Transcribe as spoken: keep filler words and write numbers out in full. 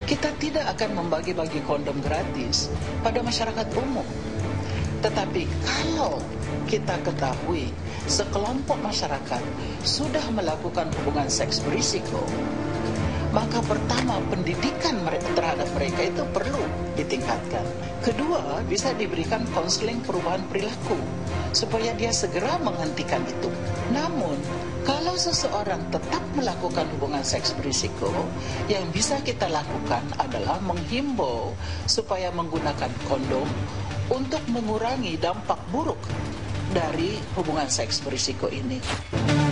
kita tidak akan membagi-bagi kondom gratis pada masyarakat umum. Tetapi kalau kita ketahui sekelompok masyarakat sudah melakukan hubungan seks berisiko, maka pertama, pendidikan mereka terhadap mereka itu perlu ditingkatkan. Kedua, bisa diberikan konseling perubahan perilaku supaya dia segera menghentikan itu. Namun, kalau seseorang tetap melakukan hubungan seks berisiko, yang bisa kita lakukan adalah menghimbau supaya menggunakan kondom untuk mengurangi dampak buruk dari hubungan seks berisiko ini.